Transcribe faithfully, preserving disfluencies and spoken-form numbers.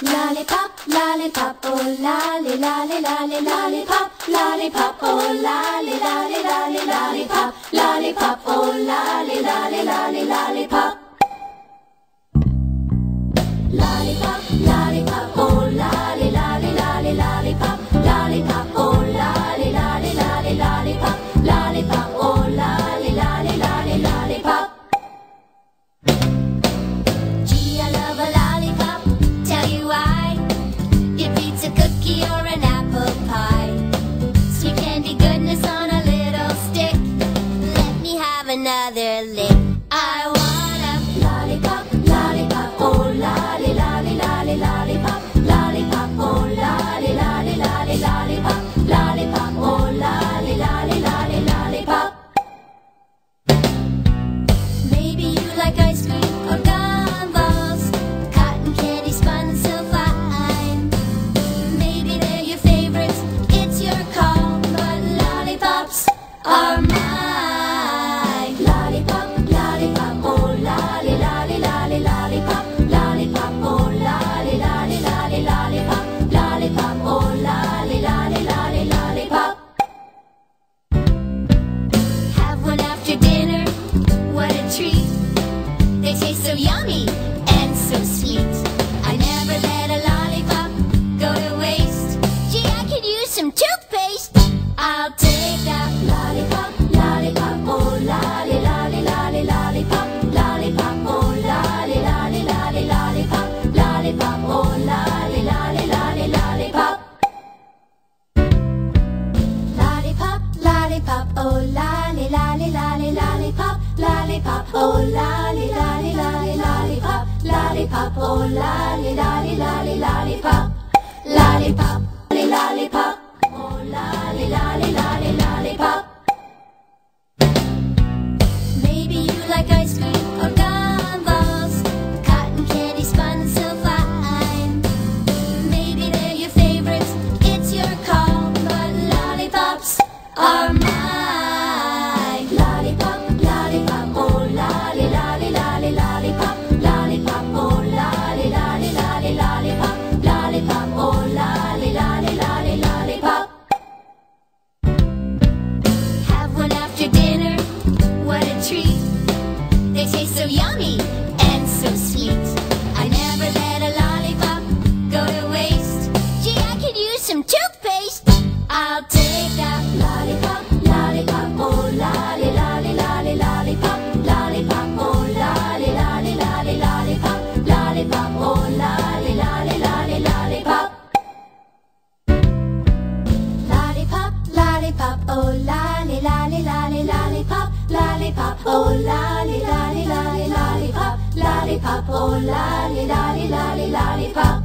lollipop, lollipop, oh lolly, lolly, lolly, lollipop, lollipop, oh lolly, lolly, lolly, lollipop, lollipop, oh lolly, lolly, lolly, lollipop. Lollipop, lollipop, oh lolly, lolly, lolly, lollipop, lollipop, oh lolly, lolly, lolly, lollipop, lollipop, oh lolly, lolly, lolly, lollipop. Gee, I love a lollipop, tell you why. It beats a cookie or an apple pie. Sweet candy goodness on a little stick. Let me have another lick. I want a lollipop, lollipop, oh lolly, lolly, lolly, lollipop, lollipop, oh lolly, lolly, lolly, lollipop, lollipop, oh lolly, lolly, lolly, lollipop. Maybe you like ice cream or gumballs, cotton candy spun so fine. Maybe they're your favorites, it's your call, but lollipops are mine. Lollipop, lollipop, oh lolly, lolly, lolly, lollipop, lollipop, oh lolly, lolly, lolly, lollipop, lollipop, oh lolly, lolly, lolly, lollipop. Have one after dinner, what a treat. They taste so yummy and so sweet. I never let a lollipop go to waste. Gee, I could use some toothpaste. I'll take that lollipop, lollipop, oh lolly, lolly, lolly, lollipop, lollipop, oh lolly, lolly, lolly, lollipop, lollipop, oh lolly, lolly, lolly, lollipop. Lollipop, lollipop, oh lolly, lolly, lolly, lollipop, lollipop, oh lolly, lolly, lolly, lollipop, lollipop, oh lolly, lolly, lolly, lollipop, lollipop, lolly, lollipop, oh lolly, lolly, lolly, lollipop. Maybe you like ice cream or gumballs, cotton candy spun so fine. Maybe they're your favorites, it's your call, but lollipops are mine. Lollipop, lollipop, oh lolly, lolly, lolly, lollipop, lollipop, oh lolly, lolly, lolly, lollipop, lollipop, oh lolly, lolly, lolly, lollipop. Have one after dinner, what a treat. They taste so yummy and so sweet. I never let a lollipop go to waste. Gee, I could use some toothpaste. I'll take that lollipop, lollipop, oh lolly, lolly, lolly, lollipop, lollipop, oh lolly, lolly, lolly, lollipop, lollipop, oh lolly, lolly, lolly, lollipop. Lollipop, lollipop, oh lolly, lolly, lolly, lollipop, lollipop, oh lolly, lolly, lolly, lollipop, lollipop, oh lolly, lolly, lolly, lollipop.